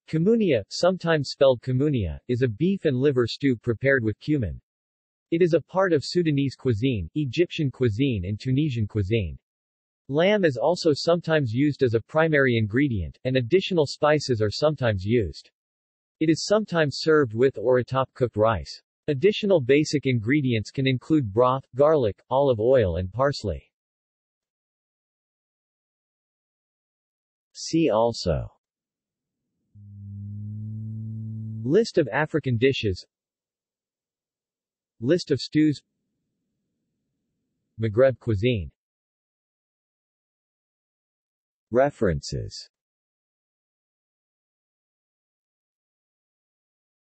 Kamounia, sometimes spelled Kamounia, is a beef and liver stew prepared with cumin. It is a part of Sudanese cuisine, Egyptian cuisine and Tunisian cuisine. Lamb is also sometimes used as a primary ingredient, and additional spices are sometimes used. It is sometimes served with or atop cooked rice. Additional basic ingredients can include broth, garlic, olive oil and parsley. See also: List of African dishes, List of stews, Maghreb cuisine. References